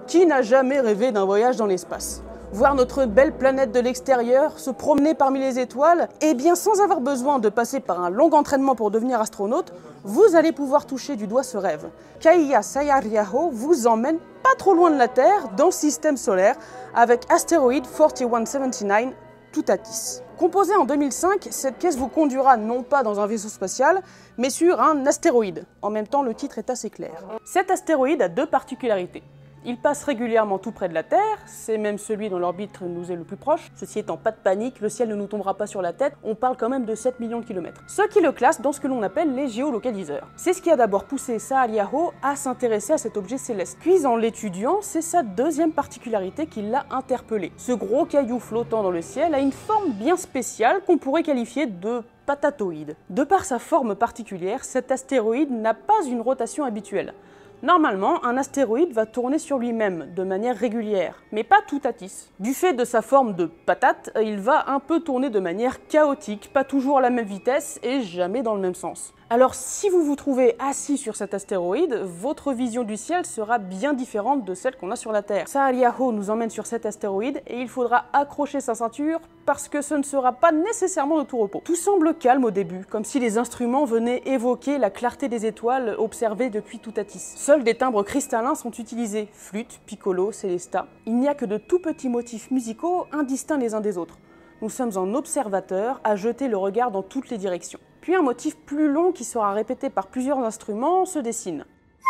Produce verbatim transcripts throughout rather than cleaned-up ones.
Qui n'a jamais rêvé d'un voyage dans l'espace? Voir notre belle planète de l'extérieur, se promener parmi les étoiles, et bien sans avoir besoin de passer par un long entraînement pour devenir astronaute, vous allez pouvoir toucher du doigt ce rêve. Kaiya Sayaryaho vous emmène pas trop loin de la Terre, dans le système solaire, avec astéroïde quatre mille cent soixante-dix-neuf Toutatis. Composée en deux mille cinq, cette pièce vous conduira non pas dans un vaisseau spatial, mais sur un astéroïde. En même temps, le titre est assez clair. Cet astéroïde a deux particularités. Il passe régulièrement tout près de la Terre, c'est même celui dont l'orbite nous est le plus proche. Ceci étant, pas de panique, le ciel ne nous tombera pas sur la tête, on parle quand même de sept millions de kilomètres. Ce qui le classe dans ce que l'on appelle les géolocaliseurs. C'est ce qui a d'abord poussé Sayaryaho à s'intéresser à cet objet céleste. Puis en l'étudiant, c'est sa deuxième particularité qui l'a interpellé. Ce gros caillou flottant dans le ciel a une forme bien spéciale qu'on pourrait qualifier de patatoïde. De par sa forme particulière, cet astéroïde n'a pas une rotation habituelle. Normalement, un astéroïde va tourner sur lui-même de manière régulière, mais pas Toutatis. Du fait de sa forme de patate, il va un peu tourner de manière chaotique, pas toujours à la même vitesse et jamais dans le même sens. Alors si vous vous trouvez assis sur cet astéroïde, votre vision du ciel sera bien différente de celle qu'on a sur la Terre. Sayaryaho nous emmène sur cet astéroïde et il faudra accrocher sa ceinture parce que ce ne sera pas nécessairement de tout repos. Tout semble calme au début, comme si les instruments venaient évoquer la clarté des étoiles observées depuis Toutatis. Seuls des timbres cristallins sont utilisés, flûte, piccolo, célesta. Il n'y a que de tout petits motifs musicaux indistincts les uns des autres. Nous sommes en observateur à jeter le regard dans toutes les directions. Puis un motif plus long qui sera répété par plusieurs instruments se dessine.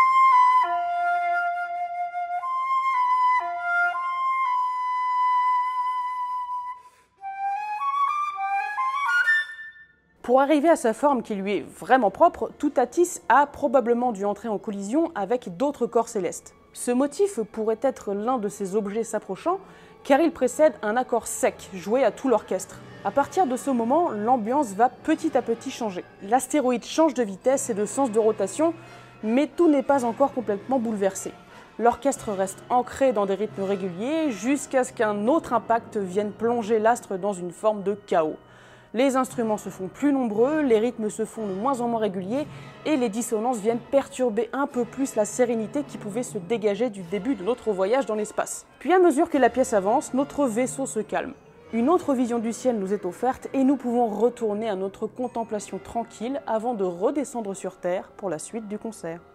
Pour arriver à sa forme qui lui est vraiment propre, Toutatis a probablement dû entrer en collision avec d'autres corps célestes. Ce motif pourrait être l'un de ces objets s'approchant, car il précède un accord sec, joué à tout l'orchestre. À partir de ce moment, l'ambiance va petit à petit changer. L'astéroïde change de vitesse et de sens de rotation, mais tout n'est pas encore complètement bouleversé. L'orchestre reste ancré dans des rythmes réguliers, jusqu'à ce qu'un autre impact vienne plonger l'astre dans une forme de chaos. Les instruments se font plus nombreux, les rythmes se font de moins en moins réguliers et les dissonances viennent perturber un peu plus la sérénité qui pouvait se dégager du début de notre voyage dans l'espace. Puis à mesure que la pièce avance, notre vaisseau se calme. Une autre vision du ciel nous est offerte et nous pouvons retourner à notre contemplation tranquille avant de redescendre sur Terre pour la suite du concert.